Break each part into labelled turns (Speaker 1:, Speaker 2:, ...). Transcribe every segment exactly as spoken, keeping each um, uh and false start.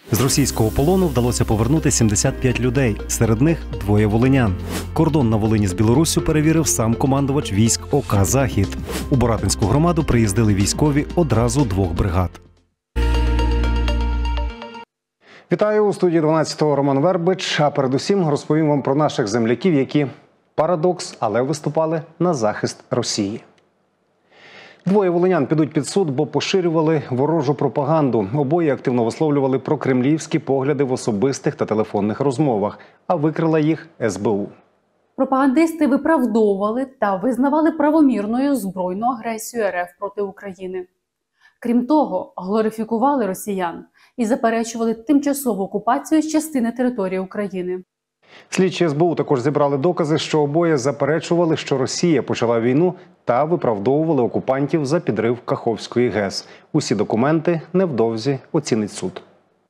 Speaker 1: З російського полону вдалося повернути сімдесят п'ять людей, серед них двоє волинян. Кордон на Волині з Білоруссю перевірив сам командувач військ ОК «Захід». У Боратинську громаду приїздили військові одразу двох бригад.
Speaker 2: Вітаю, у студії дванадцятого Роман Вербич, а передусім розповім вам про наших земляків, які, парадокс, але виступали на захист Росії. Двоє волинян підуть під суд, бо поширювали ворожу пропаганду. Обоє активно висловлювали прокремлівські погляди в особистих та телефонних розмовах, а викрила їх ес бе у.
Speaker 3: Пропагандисти виправдовували та визнавали правомірною збройну агресію ер еф проти України. Крім того, глорифікували росіян і заперечували тимчасову окупацію з частини території України.
Speaker 2: Слідчі ес бе у також зібрали докази, що обоє заперечували, що Росія почала війну, та виправдовували окупантів за підрив Каховської ГЕС. Усі документи невдовзі оцінить суд.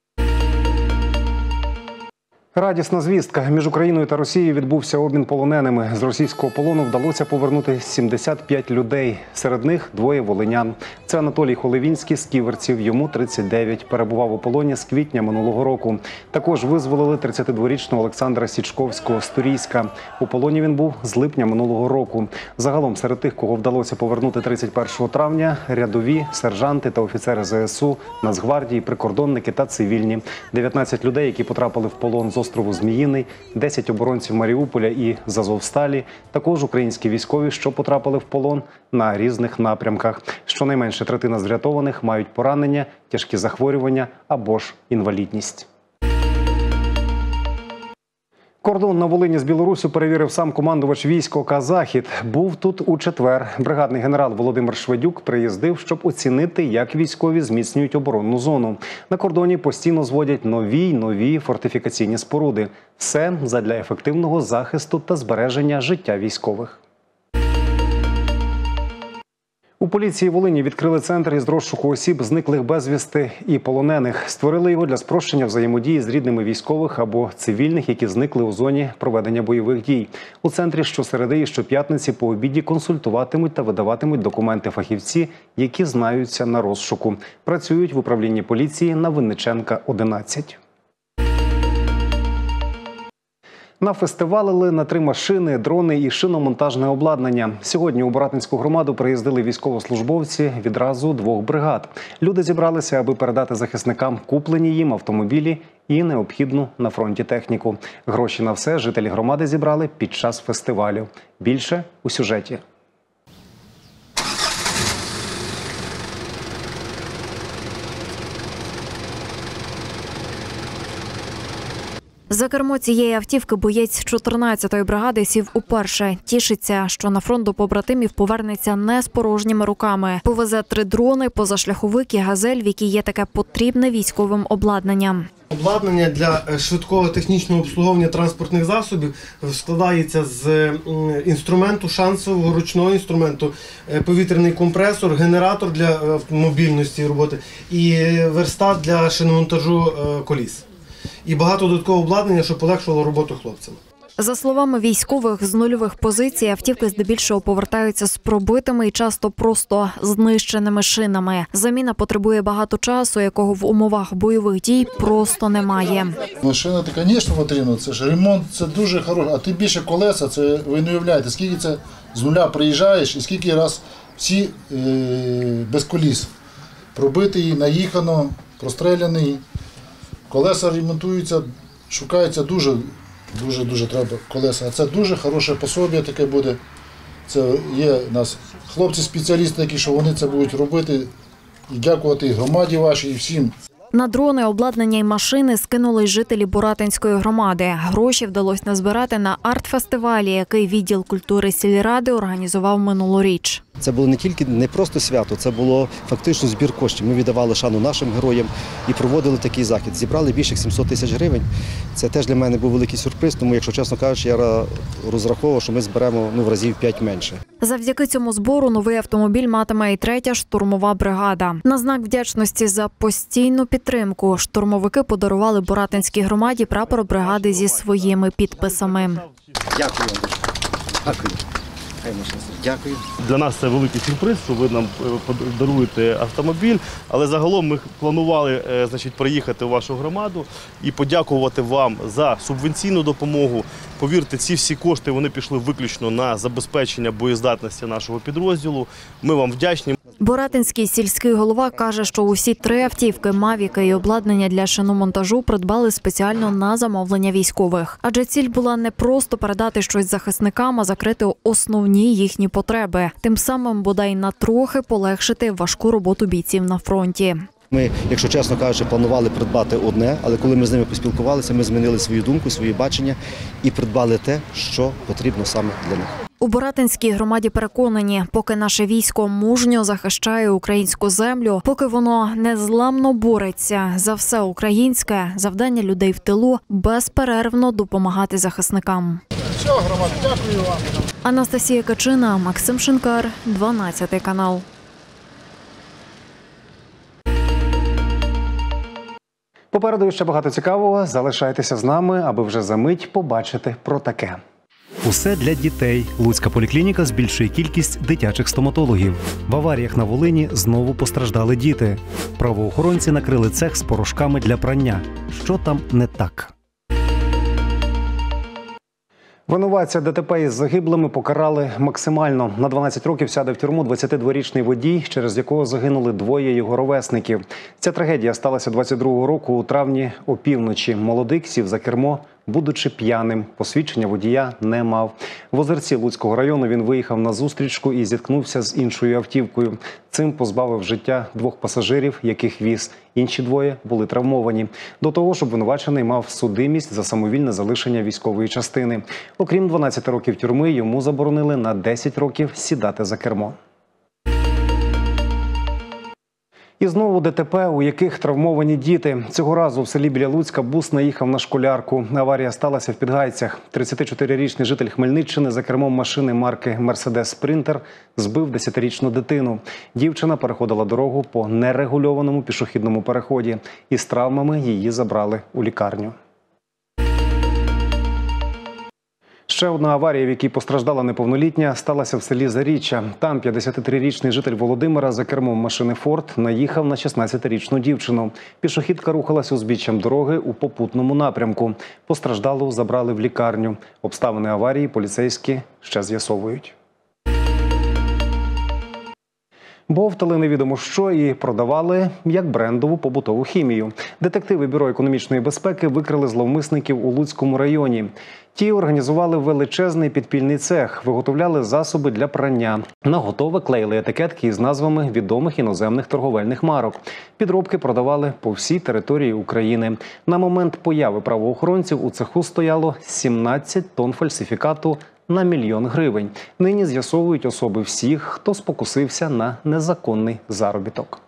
Speaker 2: Радісна звістка. Між Україною та Росією відбувся обмін полоненими. З російського полону вдалося повернути сімдесят п'ять людей. Серед них двоє волинян. Це Анатолій Холивінський з Ківерців, йому тридцять дев'ять. Перебував у полоні з квітня минулого року. Також визволили тридцятидворічного Олександра Січковського з Турійська. У полоні він був з липня минулого року. Загалом серед тих, кого вдалося повернути тридцять першого травня, рядові, сержанти та офіцери зе ес у, Нацгвардії, прикордонники та цивільні. дев'ятнадцять людей, які потрапили в полон з острову Зміїний, десять оборонців Маріуполя і з Азовсталі, також українські військові, що потрапили в полон на різних напрямках. Щонайменше третина з врятованих мають поранення, тяжкі захворювання або ж інвалідність. Кордон на Волині з Білоруссю перевірив сам командувач військ ОК «Захід». Був тут у четвер. Бригадний генерал Володимир Шведюк приїздив, щоб оцінити, як військові зміцнюють оборонну зону. На кордоні постійно зводять нові й нові фортифікаційні споруди. Все задля ефективного захисту та збереження життя військових. У поліції Волині відкрили центр із розшуку осіб, зниклих безвісти і полонених. Створили його для спрощення взаємодії з рідними військових або цивільних, які зникли у зоні проведення бойових дій. У центрі щосереди і щоп'ятниці по обіді консультуватимуть та видаватимуть документи фахівці, які знаються на розшуку. Працюють в управлінні поліції на Винниченка, одинадцять. Нафестивалили на три машини, дрони і шиномонтажне обладнання. Сьогодні у Боратинську громаду приїздили військовослужбовці відразу двох бригад. Люди зібралися, аби передати захисникам куплені їм автомобілі і необхідну на фронті техніку. Гроші на все жителі громади зібрали під час фестивалю. Більше у сюжеті.
Speaker 4: За кермо цієї автівки боєць чотирнадцятої бригади сів уперше. Тішиться, що на фронт до побратимів повернеться не з порожніми руками. Повезе три дрони, позашляховик і газель, в які є таке потрібне військовим обладнанням.
Speaker 5: Обладнання для швидкого технічного обслуговування транспортних засобів складається з інструменту шансового, ручного інструменту, повітряний компресор, генератор для мобільності роботи і верстат для шиномонтажу коліс. І багато додаткового обладнання, що полегшувало роботу хлопцям.
Speaker 4: За словами військових, з нульових позицій автівки здебільшого повертаються з пробитими і часто просто знищеними шинами. Заміна потребує багато часу, якого в умовах бойових дій просто немає.
Speaker 6: Машина, це, звісно, потрібно. Це ж ремонт, це дуже хороше. А тим більше колеса, це ви не уявляєте, скільки це з нуля приїжджаєш і скільки раз всі е, без коліс. Пробитий, наїхано, простреляний. Колеса ремонтуються, шукаються дуже, дуже, дуже треба колеса. А це дуже хороше пособие таке буде. Це є у нас хлопці-спеціалісти, які що вони це будуть робити. І дякувати і громаді вашій, і всім.
Speaker 4: На дрони, обладнання і машини скинули й жителі Боратинської громади. Гроші вдалося назбирати на арт-фестивалі, який відділ культури сільради організував минулоріч.
Speaker 7: Це було не тільки не просто свято, це було фактично збір коштів. Ми віддавали шану нашим героям і проводили такий захід. Зібрали більше сімсот тисяч гривень. Це теж для мене був великий сюрприз, тому, якщо чесно кажучи, я розраховував, що ми зберемо ну, в разів п'ять менше.
Speaker 4: Завдяки цьому збору новий автомобіль матиме і третя штурмова бригада. На знак вдячності за постійну підтримку штурмовики подарували Боратинській громаді прапор бригади зі своїми підписами.
Speaker 7: Дякую. Дякую. Хай наш настрій. Дякую.
Speaker 8: Для нас це великий сюрприз, що ви нам подаруєте автомобіль. Але загалом ми планували е, значить, приїхати у вашу громаду і подякувати вам за субвенційну допомогу. Повірте, ці всі кошти вони пішли виключно на забезпечення боєздатності нашого підрозділу. Ми вам вдячні.
Speaker 4: Боратинський сільський голова каже, що усі три автівки, мавіки і обладнання для шиномонтажу придбали спеціально на замовлення військових. Адже ціль була не просто передати щось захисникам, а закрити основні їхні потреби. Тим самим, бодай на трохи полегшити важку роботу бійців на фронті.
Speaker 7: Ми, якщо чесно кажучи, планували придбати одне, але коли ми з ними поспілкувалися, ми змінили свою думку, свої бачення і придбали те, що потрібно саме для них.
Speaker 4: У Боратинській громаді переконані, поки наше військо мужньо захищає українську землю, поки воно незламно бореться за все українське, завдання людей в тилу – безперервно допомагати захисникам.
Speaker 6: Все, громада, дякую вам.
Speaker 4: Анастасія Качина, Максим Шинкар, дванадцятий канал.
Speaker 2: Попереду ще багато цікавого. Залишайтеся з нами, аби вже за мить побачити про таке.
Speaker 1: Усе для дітей. Луцька поліклініка збільшує кількість дитячих стоматологів. В аваріях на Волині знову постраждали діти. Правоохоронці накрили цех з порошками для прання. Що там не так?
Speaker 2: Винуватця ДТП із загиблими покарали максимально. На дванадцять років сяде в тюрму двадцятидворічний водій, через якого загинули двоє його ровесників. Ця трагедія сталася двадцять другого року у травні опівночі. Молодик сів за кермо, будучи п'яним. Посвідчення водія не мав. В Озерці Луцького району він виїхав на зустрічку і зіткнувся з іншою автівкою. Цим позбавив життя двох пасажирів, яких віз. Інші двоє були травмовані. До того ж, обвинувачений мав судимість за самовільне залишення військової частини. Окрім дванадцяти років тюрми, йому заборонили на десять років сідати за кермо. І знову ДТП, у яких травмовані діти. Цього разу в селі біля Луцька бус наїхав на школярку. Аварія сталася в Підгайцях. тридцятичотирирічний житель Хмельниччини за кермом машини марки «Мерседес Спринтер» збив десятирічну дитину. Дівчина переходила дорогу по нерегульованому пішохідному переході. Із травмами її забрали у лікарню. Ще одна аварія, в якій постраждала неповнолітня, сталася в селі Заріччя. Там п'ятдесятитрирічний житель Володимира за кермом машини «Форд» наїхав на шістнадцятирічну дівчину. Пішохідка рухалась узбіччям дороги у попутному напрямку. Постраждалу забрали в лікарню. Обставини аварії поліцейські ще з'ясовують. Бовтали невідомо що і продавали як брендову побутову хімію. Детективи Бюро економічної безпеки викрили зловмисників у Луцькому районі. Ті організували величезний підпільний цех, виготовляли засоби для прання. На готове клеїли етикетки із назвами відомих іноземних торговельних марок. Підробки продавали по всій території України. На момент появи правоохоронців у цеху стояло сімнадцять тонн фальсифікату на мільйон гривень. Нині з'ясовують особи всіх, хто спокусився на незаконний заробіток.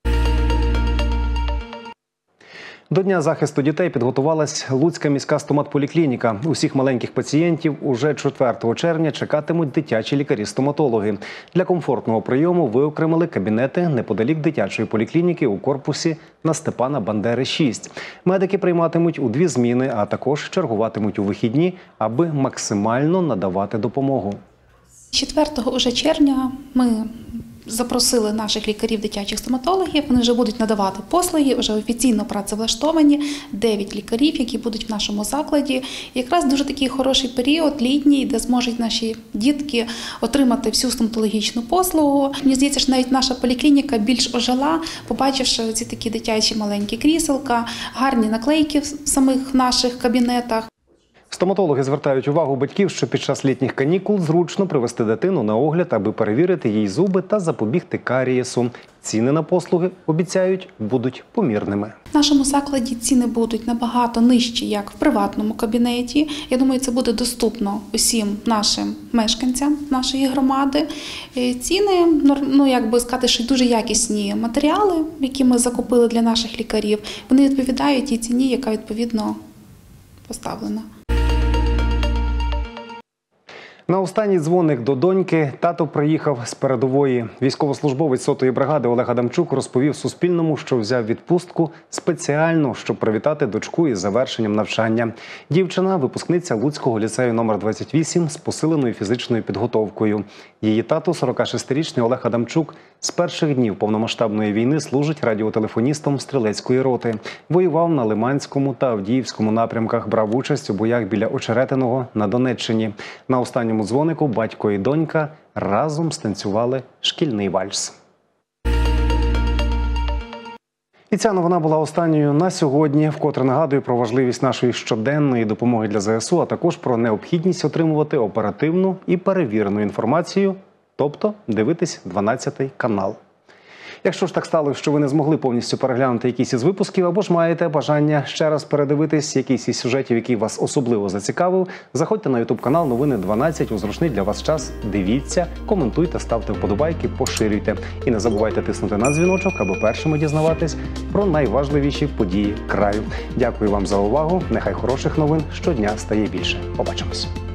Speaker 2: До Дня захисту дітей підготувалась Луцька міська стоматполіклініка. Усіх маленьких пацієнтів уже четвертого червня чекатимуть дитячі лікарі-стоматологи. Для комфортного прийому виокремили кабінети неподалік дитячої поліклініки у корпусі на Степана Бандери, шість. Медики прийматимуть у дві зміни, а також чергуватимуть у вихідні, аби максимально надавати допомогу.
Speaker 9: четвертого уже червня ми запросили наших лікарів дитячих стоматологів, вони вже будуть надавати послуги, вже офіційно працевлаштовані, дев'ять лікарів, які будуть в нашому закладі. І якраз дуже такий хороший період, літній, де зможуть наші дітки отримати всю стоматологічну послугу. Мені здається, що навіть наша поліклініка більш ожила, побачивши ці такі дитячі маленькі кріселка, гарні наклейки в самих наших кабінетах.
Speaker 2: Стоматологи звертають увагу батьків, що під час літніх канікул зручно привести дитину на огляд, аби перевірити їй зуби та запобігти карієсу. Ціни на послуги, обіцяють, будуть помірними.
Speaker 9: В нашому закладі ціни будуть набагато нижчі, як в приватному кабінеті. Я думаю, це буде доступно усім нашим мешканцям нашої громади. Ціни, ну як би сказати, що дуже якісні матеріали, які ми закупили для наших лікарів, вони відповідають тій ціні, яка відповідно поставлена.
Speaker 2: На останній дзвоник до доньки тато приїхав з передової. Військовослужбовець сотої бригади Олег Адамчук розповів Суспільному, що взяв відпустку спеціально, щоб привітати дочку із завершенням навчання. Дівчина – випускниця Луцького ліцею номер двадцять вісім з посиленою фізичною підготовкою. Її тато, сорокашестирічний Олег Адамчук, з перших днів повномасштабної війни служить радіотелефоністом стрілецької роти. Воював на Лиманському та Авдіївському напрямках, брав участь у боях біля Очеретиного на Донеччині. На останньому дзвонику батько і донька разом станцювали шкільний вальс. І ця новина була останньою на сьогодні. Вкотре нагадую про важливість нашої щоденної допомоги для ЗСУ, а також про необхідність отримувати оперативну і перевірену інформацію, тобто дивитись дванадцятий канал. Якщо ж так сталося, що ви не змогли повністю переглянути якісь із випусків, або ж маєте бажання ще раз передивитись якийсь із сюжетів, який вас особливо зацікавив, заходьте на ютуб-канал «Новини дванадцять» у зручний для вас час, дивіться, коментуйте, ставте вподобайки, поширюйте. І не забувайте тиснути на дзвіночок, аби першими дізнаватись про найважливіші події краю. Дякую вам за увагу. Нехай хороших новин щодня стає більше. Побачимось.